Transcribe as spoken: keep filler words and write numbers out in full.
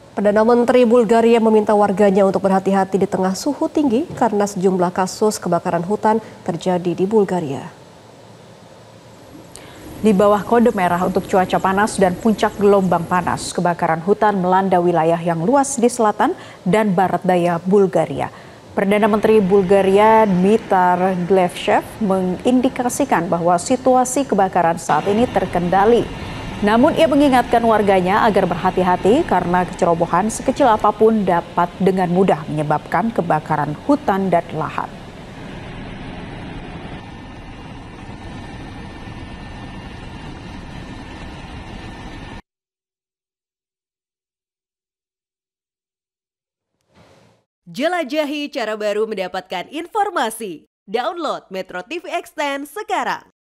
Perdana Menteri Bulgaria meminta warganya untuk berhati-hati di tengah suhu tinggi karena sejumlah kasus kebakaran hutan terjadi di Bulgaria. Di bawah kode merah untuk cuaca panas dan puncak gelombang panas, kebakaran hutan melanda wilayah yang luas di selatan dan barat daya Bulgaria. Perdana Menteri Bulgaria Dimitar Glevchev mengindikasikan bahwa situasi kebakaran saat ini terkendali. Namun ia mengingatkan warganya agar berhati-hati karena kecerobohan sekecil apapun dapat dengan mudah menyebabkan kebakaran hutan dan lahan. Jelajahi cara baru mendapatkan informasi. Download Metro T V Extend sekarang.